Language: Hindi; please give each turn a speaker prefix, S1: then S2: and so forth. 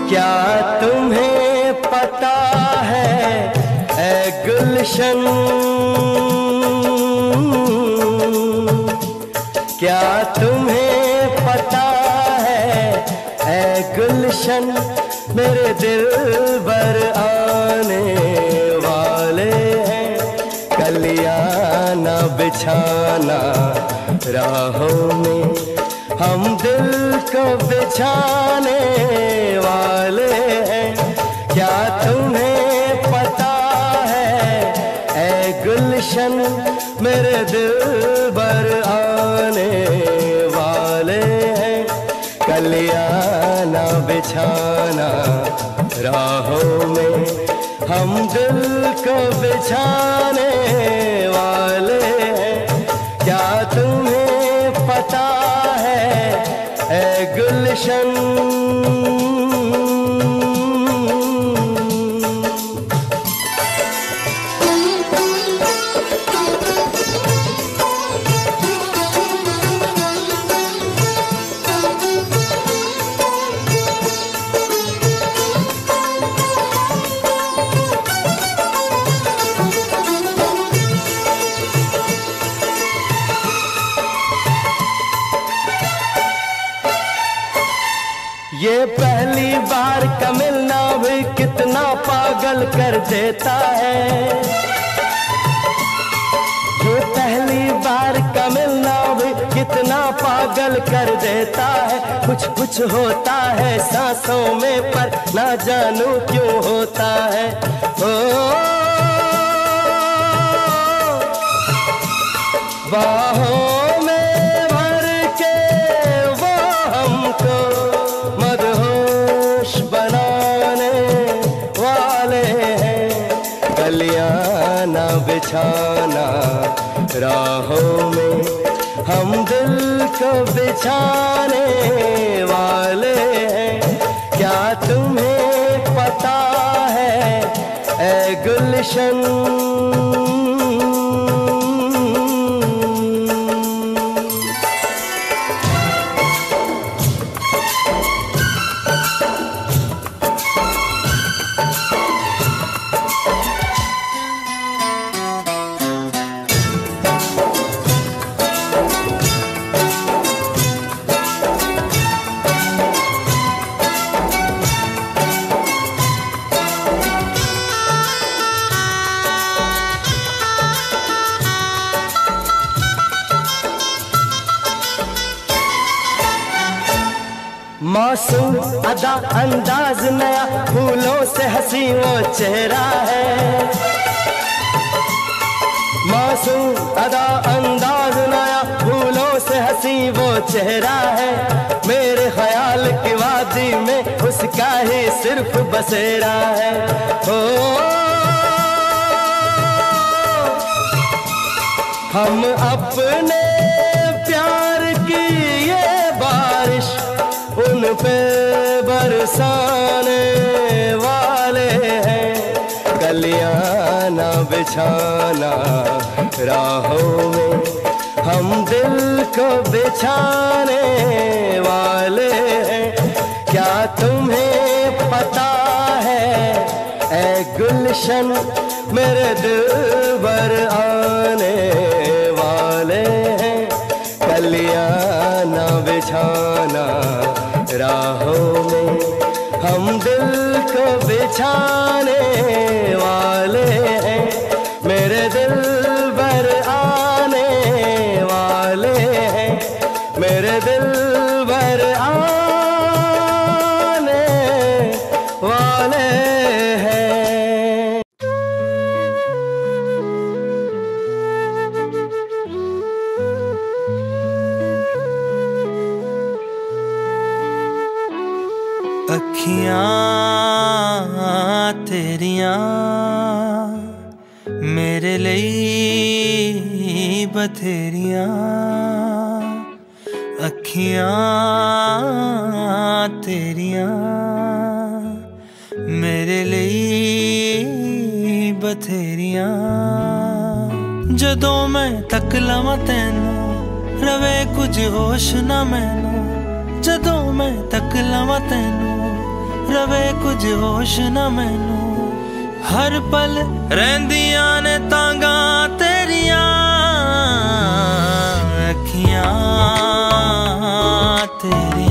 S1: क्या तुम्हें पता है ऐ गुलशन, क्या तुम्हें पता है ऐ गुलशन, मेरे दिल भर आने वाले हैं। कलियां न बिछाना राहों में, हम दिल को बिछाने वाले हैं। क्या तुम्हें पता है ऐ गुलशन, मेरे दिल भर आने वाले हैं। कलियां न बिछाना राहों में, हम दिल को बिछाने वाले हैं। क्या तुम्हें पता है ऐ गुलशन। ये पहली बार का मिलना भी कितना पागल कर देता है। ये पहली बार का मिलना भी कितना पागल कर देता है। कुछ कुछ होता है सांसों में पर ना जानू क्यों होता है। ओ बाहों में भर के वो हमको मदहोश बनाने वाले हैं। कलियां न बिछाना राहों में, हम दिल को बिछाने वाले हैं। क्या तुम्हें पता है ऐ गुलशन। मासूम अदा अंदाज नया, फूलों से हंसी वो चेहरा है। मासूम अदा अंदाज नया, फूलों से हंसी वो चेहरा है। मेरे ख्याल की वादी में उसका ही सिर्फ बसेरा है। ओ हम अपने प्यार की ये बारिश उन पे बरसाने वाले हैं। कलियां न बिछाना राहों में, हम दिल को बिछाने वाले हैं। क्या तुम्हें पता है ऐ गुलशन, मेरे दिल भर आने वाले हैं। कलियां न बिछाना राहों में, हम दिल को बिछाने वाले हैं। मेरे दिल भर आने वाले हैं। मेरे दिल भर आने वाले हैं।
S2: अखियां तेरियां मेरे लिए बथेरियां। अखियां तेरियां मेरे लिए बथेरियां। जदों मैं तक लवां तैनू रवे कुछ होश ना मैनू। जदों मैं तक लवां तैनू रवे कुछ होश न मैनू हर पल रहिंदियां ने तांगा तेरियां अखियां तेरी